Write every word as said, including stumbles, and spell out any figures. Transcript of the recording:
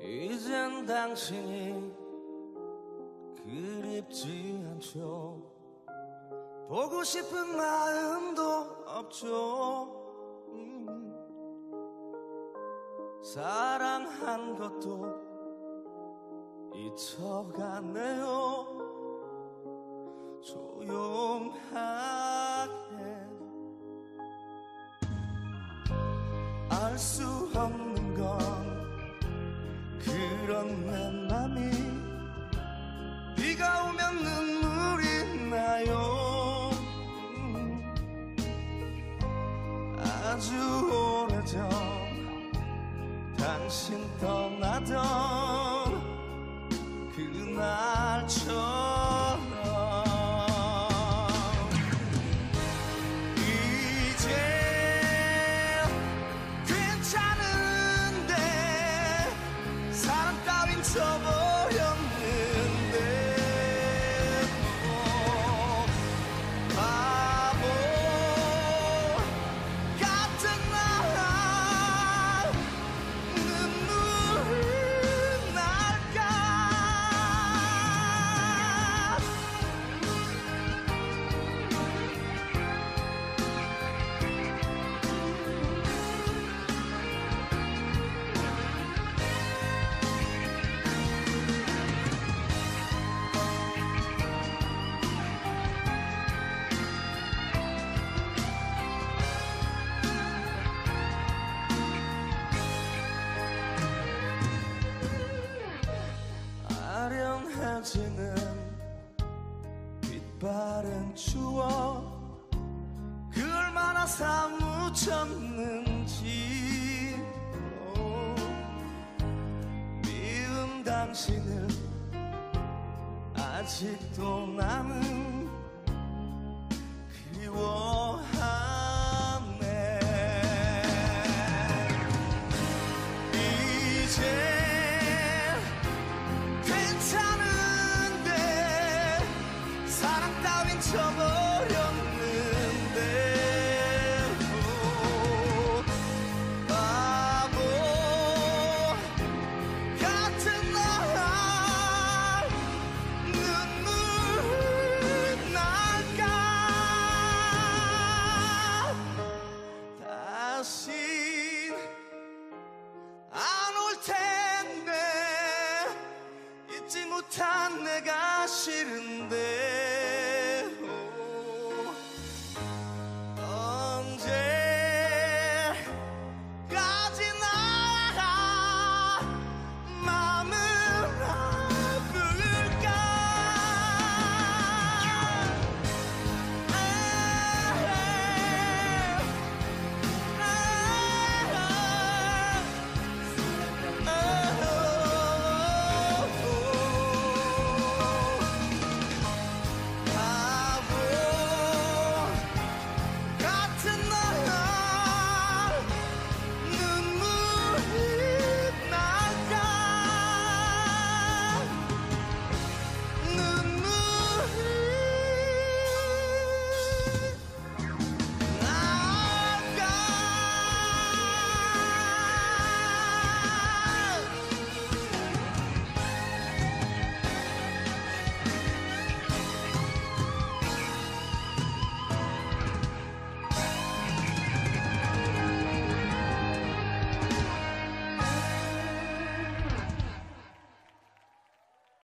이젠 당신이 그립지 않죠. 보고 싶은 마음도 없죠. 음. 사랑한 것도 잊혀가네요. 조용하게 알 수 없는 건 그런 내 맘이 비가 오면 눈물이 나요. 음. 아주 오래전 당신 떠나던 그날처럼 이제 괜찮은데 사랑 따윈 쳐버렸는데 어, 바보 같은 날 눈물이 날까. 아련해지는 빛바랜 추억 그 얼마나 사무쳤는지. 오, 미운 당신을 아직도 나는 그리워하네. 이제 괜찮은데 사랑 따윈 쳐버렸는데 오, 바보 같은 날 눈물 날까. 다신 안 올 텐데 잊지 못한 내가 싫은데